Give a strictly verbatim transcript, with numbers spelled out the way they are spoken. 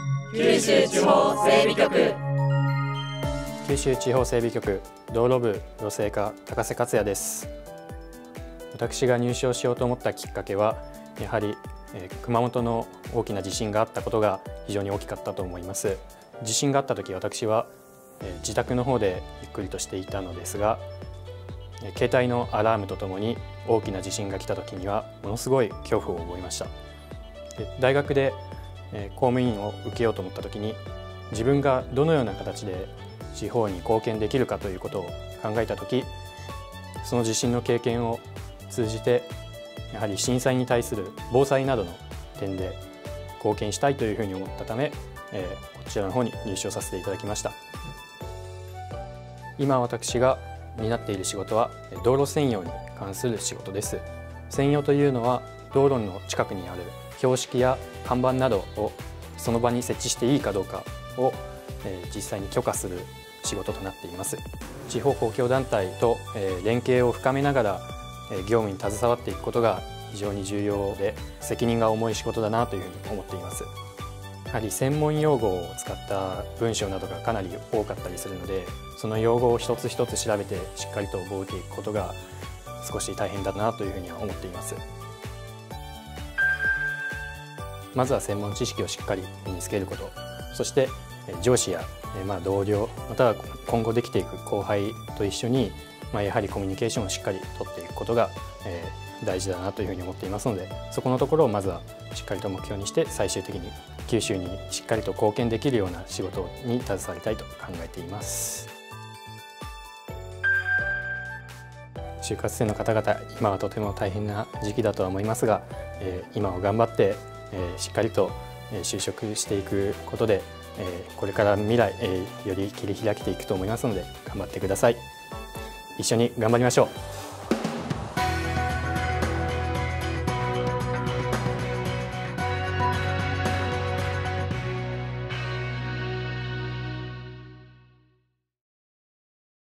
九州地方整備局九州地方整備局道路部路整課高瀬克也です。私が入省しようと思ったきっかけはやはり、えー、熊本の大きな地震があったことが非常に大きかったと思います。地震があった時、私は、えー、自宅の方でゆっくりとしていたのですが、えー、携帯のアラームとともに大きな地震が来た時にはものすごい恐怖を覚えました。で大学で、えー、公務員を受けようと思った時に、自分がどのような形で地方に貢献できるかということを考えた時、その地震の経験を通じてやはり震災に対する防災などの点で貢献したいというふうに思ったため、えー、こちらの方に入省させていただきました。今私が担っている仕事は道路占用に関する仕事です。占用というのは道路の近くにある標識や看板などをその場に設置していいかどうかを、えー、実際に許可する仕事となっています。地方公共団体と、えー、連携を深めながら業務に携わっていくことが非常に重要で、責任が重い仕事だなというふうに思っています。やはり専門用語を使った文章などがかなり多かったりするので、その用語を一つ一つ調べてしっかりと覚えていくことが少し大変だなというふうには思っています。まずは専門知識をしっかり身につけること、そして上司や、まあ、同僚、または今後できていく後輩と一緒にまあやはりコミュニケーションをしっかりとっていくことが、えー、大事だなというふうに思っていますので、そこのところをまずはしっかりと目標にして、最終的に九州にしっかりと貢献できるような仕事に携わりたいと考えています。就活生の方々、今はとても大変な時期だとは思いますが、えー、今を頑張って、えー、しっかりと就職していくことで、えー、これから未来、えー、より切り開けていくと思いますので、頑張ってください。一緒に頑張りましょう。